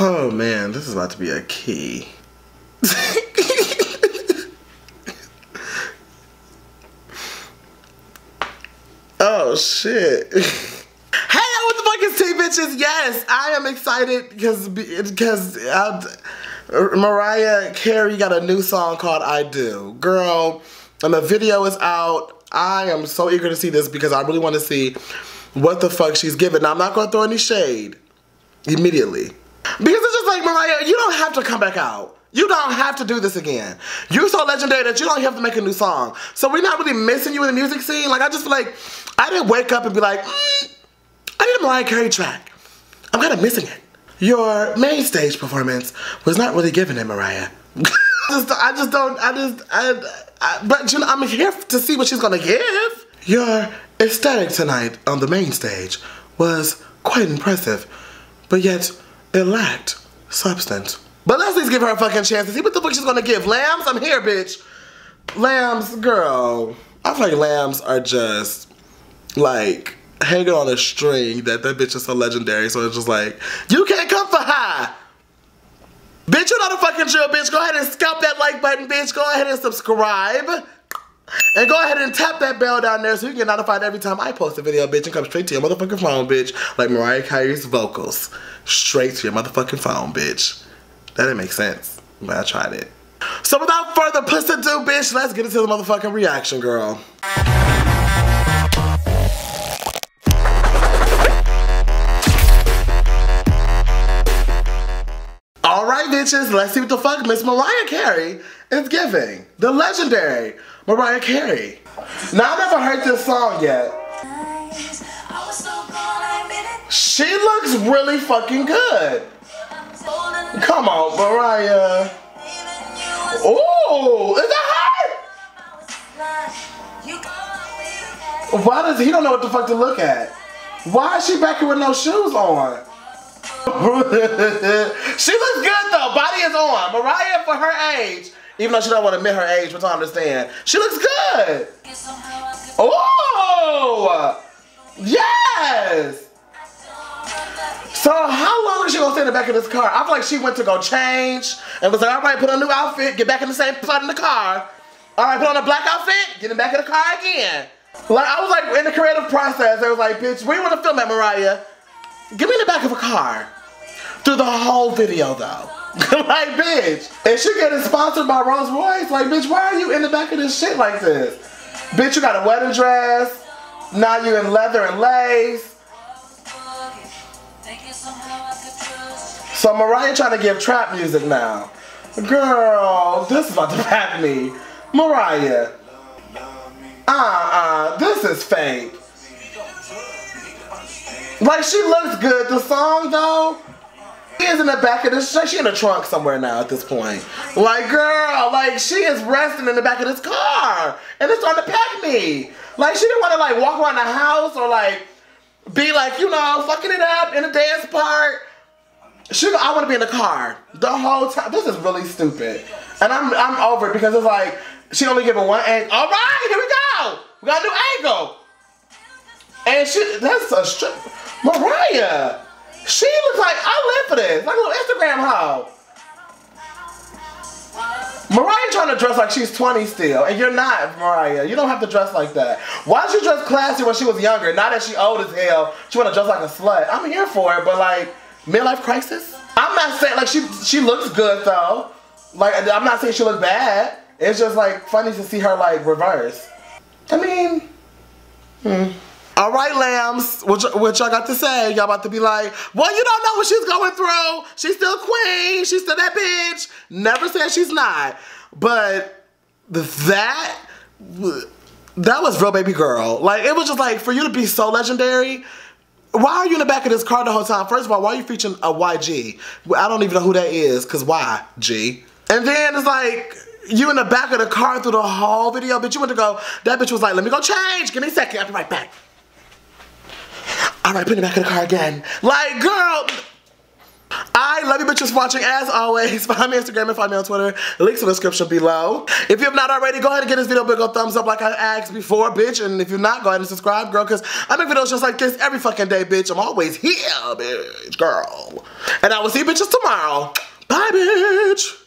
Oh man, this is about to be a key. Oh shit. Hey, what the fuck is tea, bitches? Yes, I am excited because Mariah Carey got a new song called I Do. Girl, and the video is out. I am so eager to see this because I really want to see what the fuck she's giving. Now, I'm not going to throw any shade immediately. Because it's just like, Mariah, you don't have to come back out. You don't have to do this again. You're so legendary that you don't have to make a new song. So we're not really missing you in the music scene. Like, I just feel like, I didn't wake up and be like, I need a Mariah Carey track. I'm kind of missing it. Your main stage performance was not really giving it, Mariah. But you know, I'm here to see what she's gonna give. Your aesthetic tonight on the main stage was quite impressive, but yet it lacked substance. But let's at least give her a fucking chance to see what the fuck she's gonna give. Lambs, I'm here, bitch. Lambs, girl. I feel like lambs are just like hanging on a string that bitch is so legendary. So it's just like, you can't come for her. Bitch, you know the fucking drill, bitch. Go ahead and scalp that like button, bitch. Go ahead and subscribe. And go ahead and tap that bell down there so you can get notified every time I post a video, bitch, and come straight to your motherfucking phone, bitch. Like Mariah Carey's vocals. Straight to your motherfucking phone, bitch. That didn't make sense, but I tried it. So without further pussy ado, bitch, let's get into the motherfucking reaction, girl. Alright, bitches, let's see what the fuck Miss Mariah Carey is giving. The legendary Mariah Carey. Now, I've never heard this song yet. She looks really fucking good. Come on, Mariah. Oh, is that her? Why does he don't know what the fuck to look at? Why is she back here with no shoes on? She looks good though. Body is on. Mariah for her age, even though she don't want to admit her age, which I understand. She looks good. Oh, yes. So how long is she gonna stay in the back of this car? I feel like she went to go change and was like, all right, put on a new outfit, get back in the same spot in the car. All right, put on a black outfit, get in the back of the car again. Like, I was like, in the creative process, they was like, bitch, where you want to film at, Mariah? Get me in the back of a car. Through the whole video, though. Like, bitch. And she getting sponsored by Rolls Royce. Like, bitch, why are you in the back of this shit like this? Bitch, you got a wedding dress. Now you in leather and lace. So Mariah trying to give trap music now. Girl, this is about to pack me. Mariah. This is fake. Like, she looks good. The song, though, she is in the back of this. She in the trunk somewhere now at this point. Like, girl, like, she is resting in the back of this car. And it's starting to pack me. Like, she didn't want to, like, walk around the house or, like, be, like, you know, fucking it up in the dance part. I want to be in the car the whole time. This is really stupid. And I'm over it because it's like, she only giving one angle. All right, here we go. We got a new angle. And that's a strip. Mariah, she looks like, I live for this. Like a little Instagram hoe. Mariah trying to dress like she's 20 still. And you're not, Mariah. You don't have to dress like that. Why did she dress classy when she was younger? Now that she old as hell, she want to dress like a slut. I'm here for it, but like, midlife crisis? I'm not saying, like, she looks good though. Like, I'm not saying she looks bad. It's just like funny to see her like reverse. I mean, All right, lambs, what y'all got to say? Y'all about to be like, well, you don't know what she's going through. She's still queen. She's still that bitch. Never said she's not. But that was real baby girl. Like, it was just like, for you to be so legendary, why are you in the back of this car the whole time? First of all, why are you featuring a YG? I don't even know who that is, because why, G? And then it's like, you in the back of the car through the whole video, bitch. You went to go, that bitch was like, let me go change. Give me a second, I'll be right back. All right, put it back in the car again. Like, girl, I love you bitches for watching. As always, find me on Instagram and find me on Twitter. Links in the description below. If you have not already, go ahead and give this video a big old thumbs up like I asked before, bitch. And if you're not, go ahead and subscribe, girl, because I make videos just like this every fucking day, bitch. I'm always here, bitch, girl. And I will see you bitches tomorrow. Bye, bitch.